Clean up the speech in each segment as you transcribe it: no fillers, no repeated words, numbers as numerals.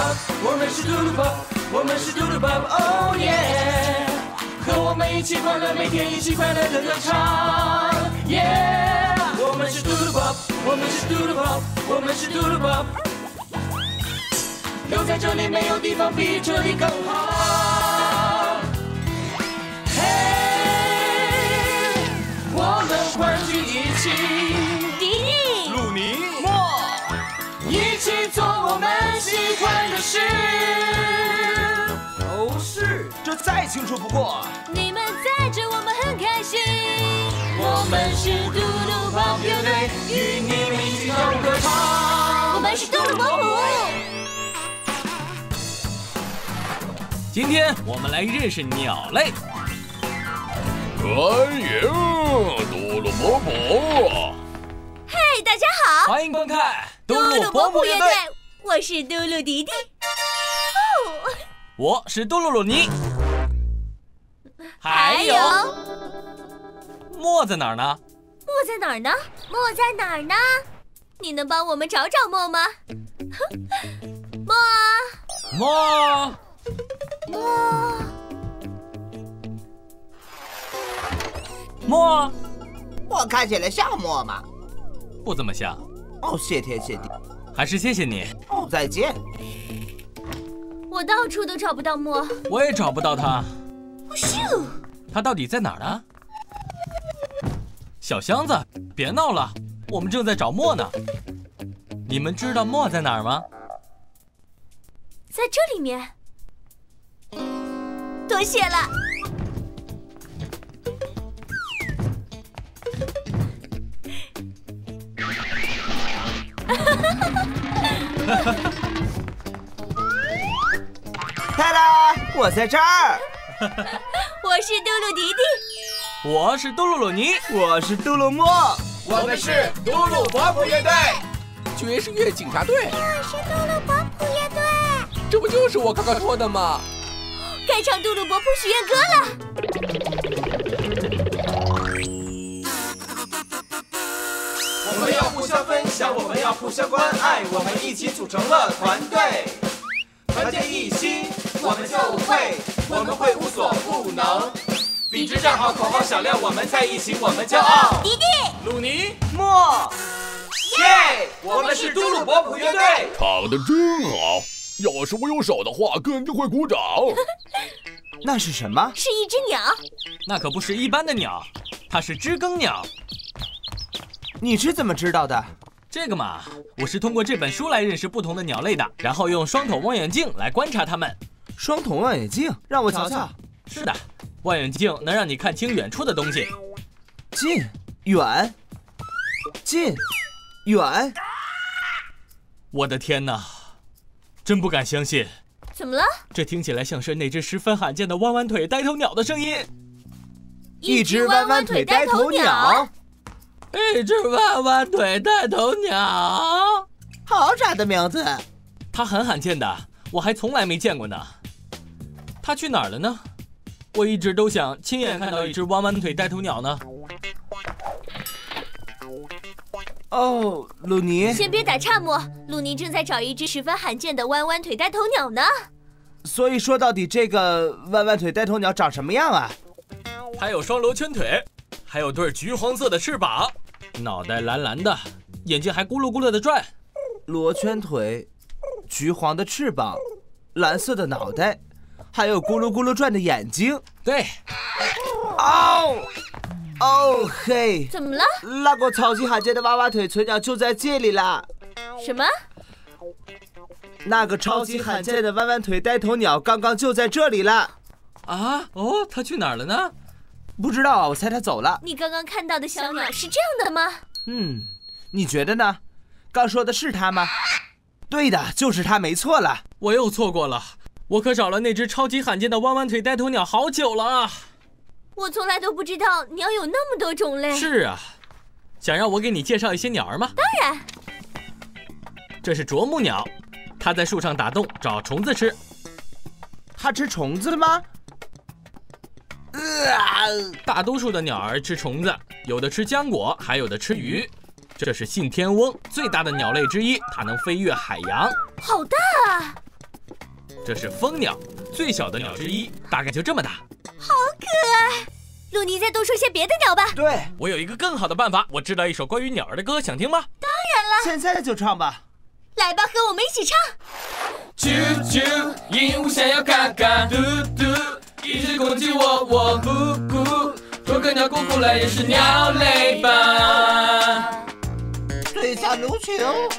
Bob， 我们是嘟噜 Bob， 我们是嘟噜 Bob，Oh yeah！ 和我们一起快乐，每天一起快乐的歌唱，Yeah！ 我们是嘟噜 Bob， 我们是嘟噜 Bob， 我们是嘟噜 Bob， 留在这里没有地方比这里更好。嘿，我们欢聚一起， 迪迪、 鲁尼、 一起做我们喜欢的事。 哦，是，这再清楚不过。 你们在这，我们很开心。 我们是嘟噜 Bob 乐队，与你们一起跳舞歌唱。 我们是嘟噜波普。 今天我们来认识鸟类。 欢迎嘟噜波普。 嘿，大家好， 欢迎观看嘟噜波普乐队队。， 我是嘟噜迪迪。哦， 我是嘟噜鲁尼。 还有墨在哪儿呢？ 墨在哪儿呢？墨在哪儿呢？你能帮我们找找墨吗？墨， 墨， 墨， 墨， 我看起来像墨吗？ 不怎么像。 哦，谢天谢地。 还是谢谢你。 哦，再见。 我到处都找不到墨。 我也找不到它。 咻！ 它到底在哪儿呢？小箱子，别闹了，我们正在找墨呢。你们知道墨在哪儿吗？ 在这里面。多谢了。 哒哒，我在这儿。 我是嘟噜迪迪。 我是嘟噜鲁尼。 我是杜鲁莫。 我们是嘟噜波普乐队，爵士乐警察队。 我是嘟噜波普乐队。 这不就是我刚刚说的吗？ 该唱嘟噜波普许愿歌了。 我们要互相分享，我们要互相关爱，我们一起组成了团队，团结一心，我们就我们会无所不能。笔直站好，口号响亮，我们在一起，我们骄傲。 迪迪， 鲁尼， 莫， 耶！我们是嘟噜波普乐队。 唱得真好，要是我有手的话，肯定会鼓掌。 那是什么？ 是一只鸟。 那可不是一般的鸟，它是知更鸟。 你是怎么知道的？ 这个嘛，我是通过这本书来认识不同的鸟类的，然后用双筒望远镜来观察它们。 双筒望远镜，让我瞧瞧。 是的，望远镜能让你看清远处的东西。 近、远、近、远。 我的天哪，真不敢相信， 怎么了？ 这听起来像是那只十分罕见的弯弯腿呆头鸟的声音。 一只弯弯腿呆头鸟。 一只弯弯腿呆头鸟， 好傻的名字。 它很罕见的，我还从来没见过呢。它去哪儿了呢？我一直都想亲眼看到一只弯弯腿呆头鸟呢。 哦，鲁尼。 先别打岔，莫。鲁尼正在找一只十分罕见的弯弯腿呆头鸟呢。 所以说到底，这个弯弯腿呆头鸟长什么样啊？ 它有双螺圈腿，还有对橘黄色的翅膀，脑袋蓝蓝的，眼睛还咕噜咕噜的转。 螺圈腿，橘黄的翅膀，蓝色的脑袋，还有咕噜咕噜转的眼睛。 对。 哦嘿， 怎么了？ 那个超级罕见的娃娃腿存鸟就在这里啦。 什么？ 那个超级罕见的弯弯腿呆头鸟刚刚就在这里了。 啊？哦，它去哪儿了呢？ 不知道啊，我猜它走了。 你刚刚看到的小鸟是这样的吗？ 你觉得呢？刚说的是它吗？对的，就是它，没错了。 我又错过了，我可找了那只超级罕见的弯弯腿呆头鸟好久了啊！ 我从来都不知道鸟有那么多种类。 是啊，想让我给你介绍一些鸟儿吗？ 当然。 这是啄木鸟，它在树上打洞找虫子吃。 它吃虫子吗？ 大多数的鸟儿吃虫子，有的吃浆果，还有的吃鱼。这是信天翁，最大的鸟类之一，它能飞越海洋。 好大啊！ 这是蜂鸟，最小的鸟之一，大概就这么大。 好可爱！鲁尼，再多说些别的鸟吧。 对， 我有一个更好的办法，我知道一首关于鸟儿的歌，想听吗？ 当然了， 现在就唱吧。 来吧，和我们一起唱。 啾啾，鹦鹉想要嘎嘎，嘟嘟，一只公鸡喔喔咕咕，多个鸟咕咕来也是鸟类吧。 水下流球。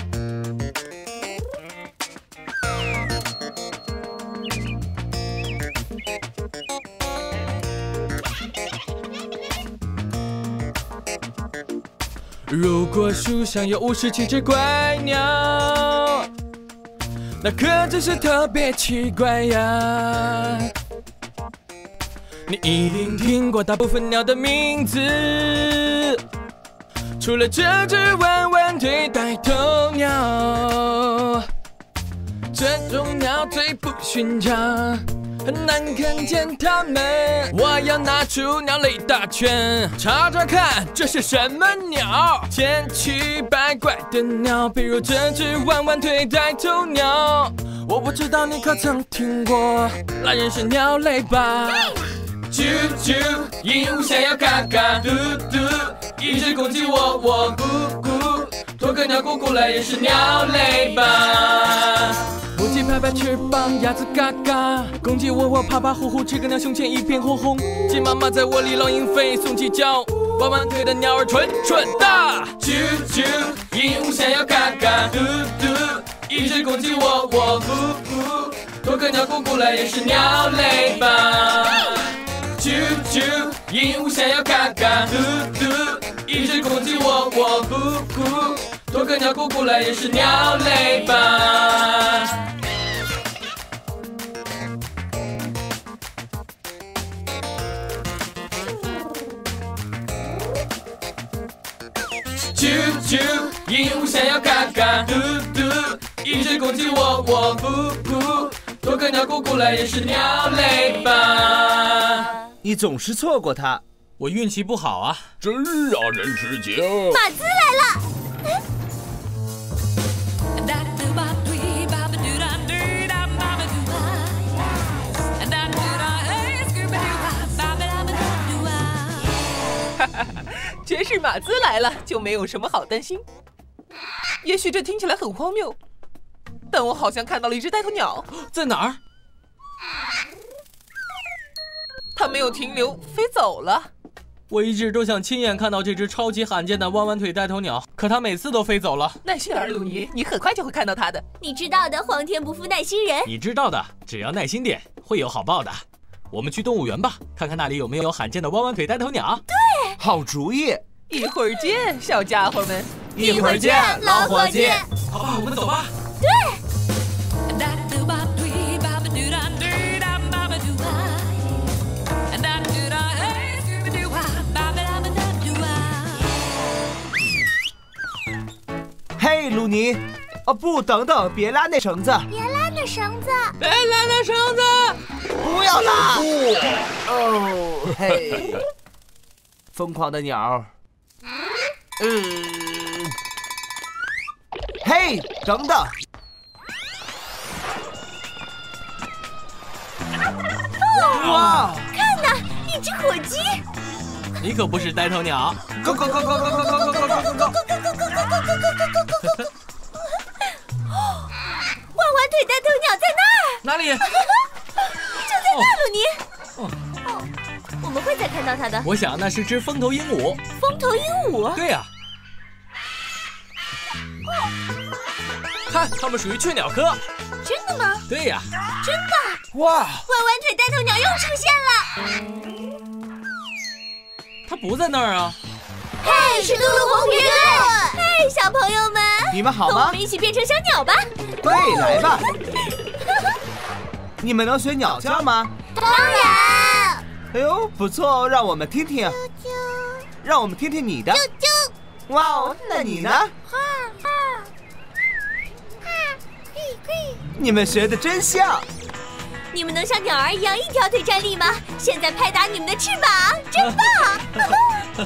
如果树上有57只怪鸟，那可真是特别奇怪呀。你一定听过大部分鸟的名字，除了这只弯弯腿呆头鸟。这种鸟最不寻常，很难看见它们。我要拿出鸟类大全，查查看这是什么鸟。千奇百怪的鸟，比如这只弯弯腿呆头鸟。我不知道你可曾听过，那人是鸟类吧？啾啾，鹦鹉想要嘎嘎，嘟嘟，一只公鸡喔喔咕咕，多个鸟咕咕来也是鸟类吧？母鸡拍拍翅膀，鸭子嘎嘎，公鸡喔喔爬爬呼呼，这个鸟胸前一片火红。鸡妈妈在窝里老鹰飞送鸡叫，弯弯腿的鸟儿蠢蠢的。啾啾，鹦鹉想要嘎嘎，嘟嘟，一只公鸡喔喔咕咕，多个鸟咕咕来也是鸟类吧？啾啾，鹦鹉想要嘎嘎，嘟嘟，一只公鸡喔喔咕咕，多个鸟咕咕来也是鸟类吧？啾啾，鹦鹉想要嘎嘎，嘟嘟，一只公鸡喔喔咕咕，多个鸟咕咕来也是鸟类吧？ 你总是错过它， 我运气不好啊， 真让人吃惊。 马兹来了。 爵士马兹来了，就没有什么好担心。也许这听起来很荒谬，但我好像看到了一只呆头鸟， 在哪儿？ 它没有停留，飞走了。 我一直都想亲眼看到这只超级罕见的弯弯腿呆头鸟，可它每次都飞走了。 耐心点，鲁尼，你很快就会看到它的。 你知道的，皇天不负耐心人。 你知道的，只要耐心点，会有好报的。我们去动物园吧，看看那里有没有罕见的弯弯腿呆头鸟。 对， 好主意。 一会儿见，小家伙们。 一会儿见，老伙计。 好吧，我们走吧。 对。 嘿，鲁尼。哦不，等等，别拉那绳子。 别拉那绳子。 别拉那绳子。 不要拉。哦，嘿。疯狂的鸟。嘿，等等！哇， 看呐，一只火鸡！ 你可不是呆头鸟！ go go go go go go go go go go go！ 弯弯腿呆头鸟在那儿！ 哪里？ 就在那，鲁尼。我们会再看到它的。 我想那是只风头鹦鹉。 风头鹦鹉？ 对呀。看，它们属于雀鸟科。 真的吗？ 对呀。 真的！ 哇！ 弯弯腿呆头鸟又出现了。 它不在那儿啊。 嘿，是露露红乐队！嘿，小朋友们， 你们好吗？ 和我们一起变成小鸟吧。 对，来吧。你们能学鸟叫吗？ 当然。 哎呦，不错，让我们听听。 啾啾。 让我们听听你的。 啾啾。 哇哦，那你呢？你们学的真像。 你们能像鸟儿一样一条腿站立吗？现在拍打你们的翅膀，真棒！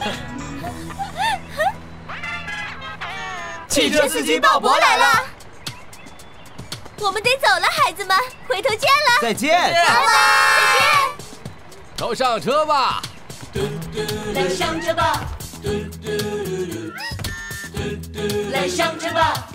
汽车司机鲍勃来了。 我们得走了，孩子们，回头见了。 再见。 拜拜，再见。 都上车吧。 来上车吧，来上车吧，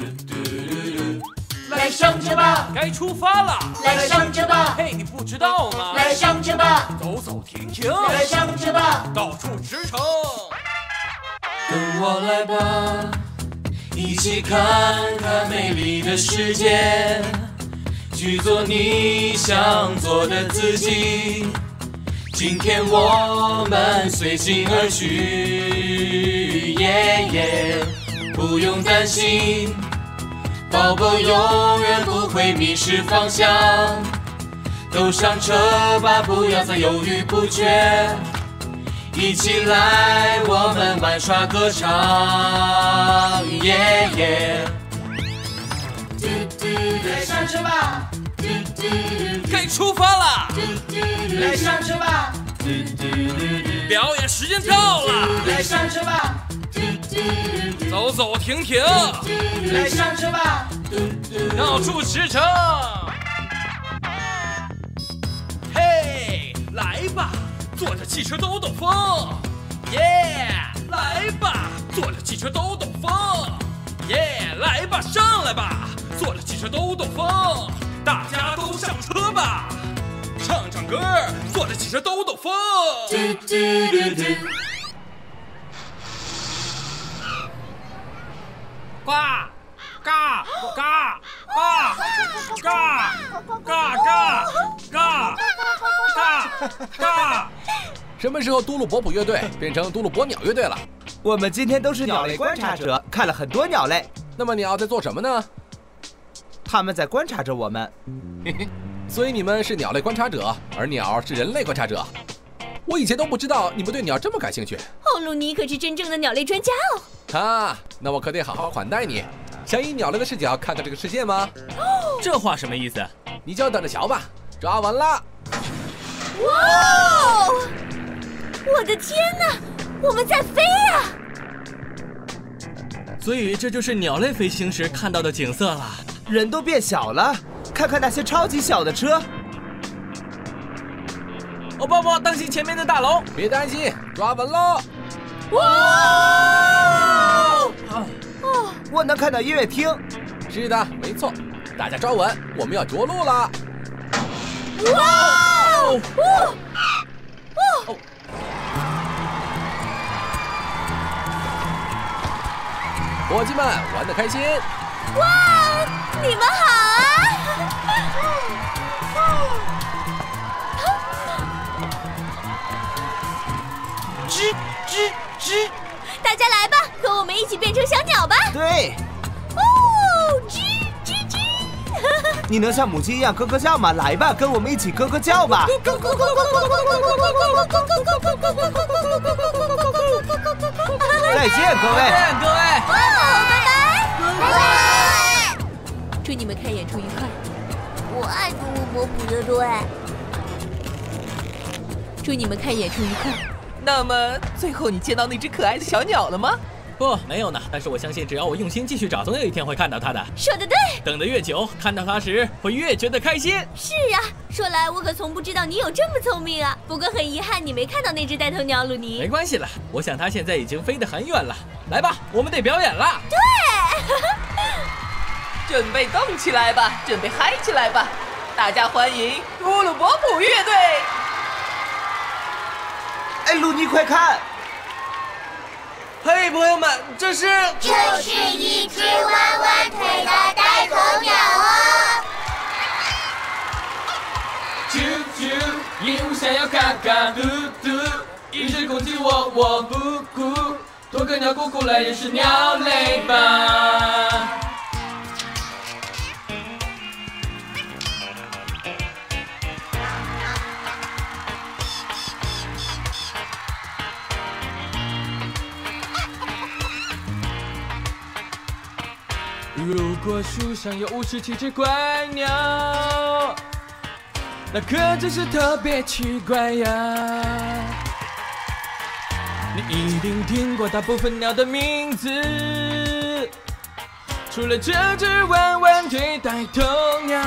来上车吧， 该出发了。 来上车吧， 嘿，你不知道吗？ 来上车吧， 走走停停， 来上车吧， 到处驰骋。 跟我来吧，一起看看美丽的世界，去做你想做的自己。今天我们随心而去，不用担心，宝宝永远不会迷失方向。都上车吧，不要再犹豫不决，一起来，我们玩耍歌唱，来上车吧， 该出发了。 来上车吧， 表演时间到了。 来上车吧， 走走停停， 来上车吧， 到处驰骋。嘿，来吧，坐着汽车兜兜风。来吧，坐着汽车兜兜风。来吧，上来吧，坐着汽车兜兜风。大家都上车吧，唱唱歌，坐着汽车兜兜风。呱嘎嘎嘎嘎嘎嘎嘎嘎。 什么时候嘟噜伯普乐队变成嘟噜伯鸟乐队了？ 我们今天都是鸟类观察者，看了很多鸟类。 那么鸟在做什么呢？ 他们在观察着我们。 所以你们是鸟类观察者，而鸟是人类观察者。我以前都不知道你们对鸟这么感兴趣。 哦，鲁尼可是真正的鸟类专家哦。 啊，那我可得好好款待你。想以鸟类的视角看看这个世界吗？ 这话什么意思？ 你就等着瞧吧。抓完了。 哇！我的天哪，我们在飞呀！ 所以这就是鸟类飞行时看到的景色了。 人都变小了，看看那些超级小的车。 哦，抱抱，当心前面的大楼。 别担心，抓稳喽。 哇！我能看到音乐厅。 是的，没错。大家抓稳，我们要着陆了。 哇！ 伙计们玩得开心。 哇！你们好啊！ 吱吱吱！ 大家来吧，和我们一起变成小鸟吧！ 对。 哦，吱吱吱！ 你能像母鸡一样咯咯叫吗？来吧，跟我们一起咯咯叫吧！再见，各位！ 各位！ 拜拜！拜拜！ 祝你们看演出愉快！ 我爱嘟噜伯普乐队。 祝你们看演出愉快！那么，最后你见到那只可爱的小鸟了吗？ 不，没有呢。但是我相信，只要我用心继续找，总有一天会看到它的。 说得对。 等得越久，看到它时会越觉得开心。 是啊，说来我可从不知道你有这么聪明啊。不过很遗憾，你没看到那只呆头鸟鲁尼。 没关系了，我想它现在已经飞得很远了。来吧，我们得表演了。 对。 准备动起来吧，准备嗨起来吧！大家欢迎嘟噜伯普乐队。 哎，鲁尼，快看！ 嘿，朋友们，这是一只弯弯腿的呆头鸟哦。 啾啾，鹦鹉想要嘎嘎嘟嘟，一只公鸡喔喔咕咕，多个鸟咕咕来认识鸟类吧。如果树上有57只怪鸟，那可真是特别奇怪呀。你一定听过大部分鸟的名字， 除了这只弯弯腿呆头鸟，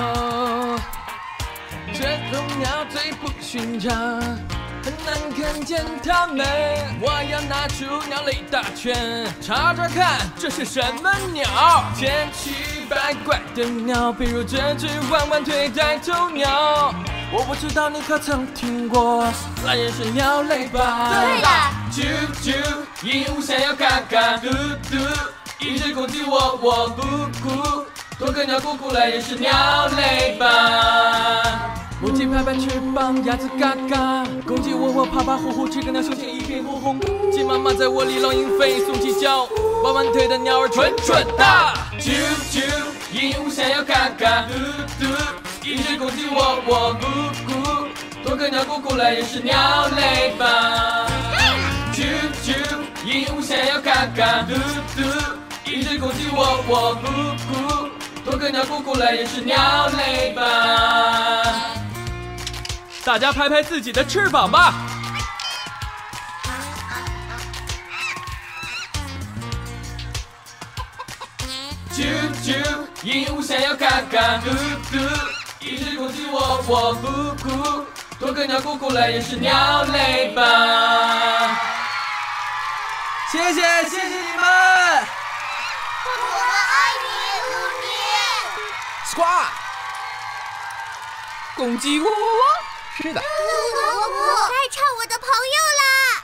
这头鸟最不寻常，很难看见它们。我要拿出鸟类大全，查查看这是什么鸟。千奇百怪的鸟，比如这只弯弯腿呆头鸟。我不知道你可曾听过蓝眼神鸟类吧？ 对啦， 啾啾，鹦鹉想要嘎嘎嘟嘟，一只公鸡喔喔咕咕，多个鸟咕咕来也是鸟类吧？母鸡拍拍翅膀，鸭子嘎嘎，公鸡喔喔爬爬呼呼，这个鸟胸前一片红红，鸡妈妈在窝里老鹰飞送鸡叫，弯弯腿的鸟儿蠢蠢的。啾啾，鹦鹉想要嘎嘎嘟嘟，一只公鸡喔喔咕咕，多个鸟咕咕来也是鸟类吧？啾啾，鹦鹉想要嘎嘎嘟嘟，一只公鸡喔喔咕咕，多个鸟咕咕来也是鸟类吧？大家拍拍自己的翅膀吧。啾啾，鹦鹉想要嘎嘎嘟嘟，一只公鸡喔喔咕咕，多个鸟咕咕来也是鸟类吧？ 谢谢你们。 我们爱你，5年。 Squad， 公鸡喔喔喔。 是的， 我该唱我的朋友啦。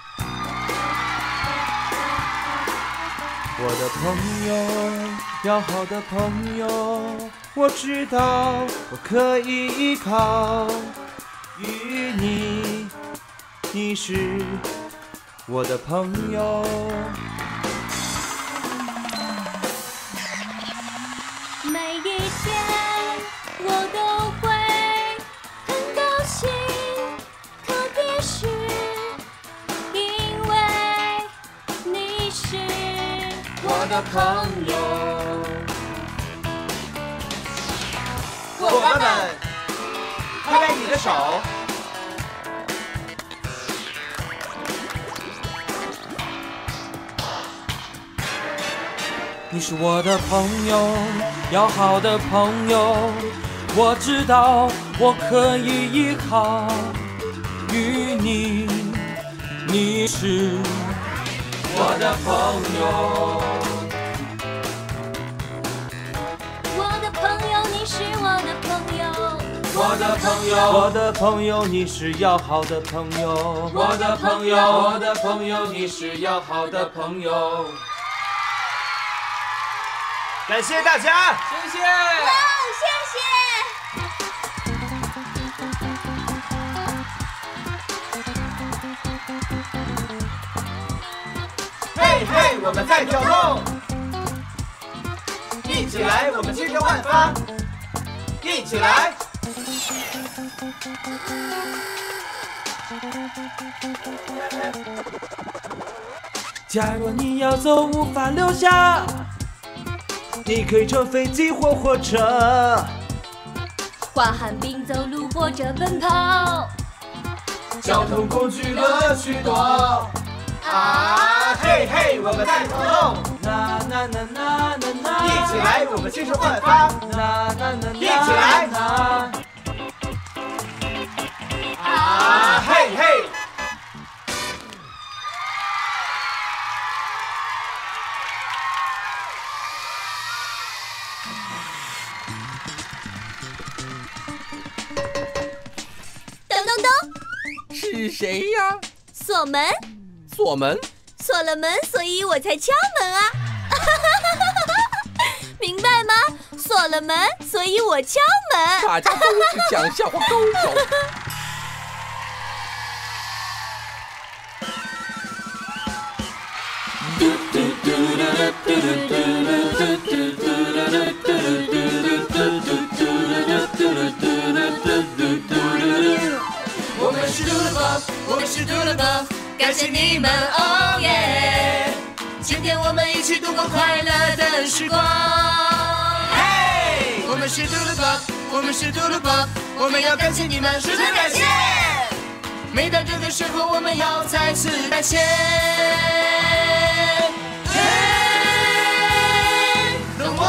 我的朋友，要好的朋友，我知道我可以依靠。与你，你是我的朋友。 每一天我都会很高兴，特别是因为你是我的朋友。 伙伴们，拍拍你的手。 你是我的朋友，要好的朋友，我知道我可以依靠。与你，你是我的朋友。 我的朋友，你是我的朋友。 我的朋友，我的朋友，你是要好的朋友。我的朋友，我的朋友，你是要好的朋友。 感谢大家， 谢谢。 谢谢。 嘿嘿，我们在跳动，一起来，我们精神焕发，一起来。 假若你要走，无法留下，你可以乘飞机或火车， 滑旱冰走路或者奔跑， 交通工具乐趣多。啊，嘿嘿，我们在跳动， 啦啦啦啦啦啦， 一起来，我们精神焕发， 啦啦啦， 一起来。啊，嘿嘿。 咚咚咚， 是谁呀？ 锁门， 锁门。 锁了门，所以我才敲门啊！明白吗？锁了门，所以我敲门。 大家都是讲笑话高手。 我们是 Doodlebug， 我们是 Doodlebug， 感谢你们，哦耶！今天我们一起度过快乐的时光。嘿，我们是 Doodlebug， 我们是 Doodlebug， 我们要感谢你们，说声感谢。每当这个时候，我们要再次感谢。嘿，等我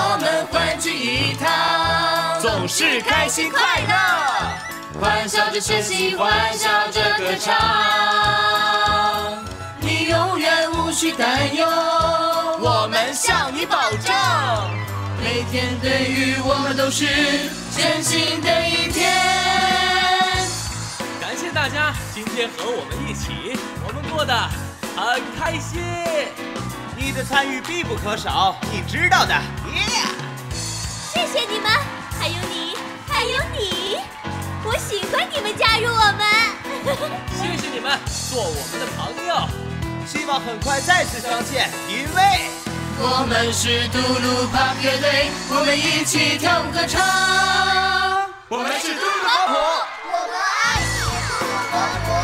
们欢聚一堂，总是开心快乐，欢笑着学习，欢笑着歌唱。你永远无需担忧，我们向你保证，每天对于我们都是全新的一天。 感谢大家今天和我们一起，我们过得很开心。 你的参与必不可少，你知道的。 谢谢你们，还有你，还有你，我喜欢你们加入我们。 谢谢你们做我们的朋友， 希望很快再次相见，因为我们是嘟噜 Pop 乐队，我们一起跳舞歌唱。我们是嘟噜跑谱， 我们爱你，嘟噜跑谱。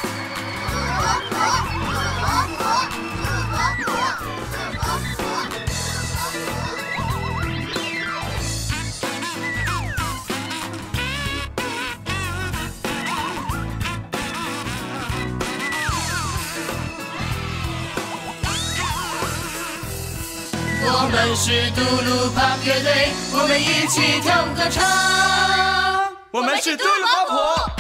我们是嘟噜 Pop 乐队，我们一起跳舞歌唱。我们是嘟噜跑谱。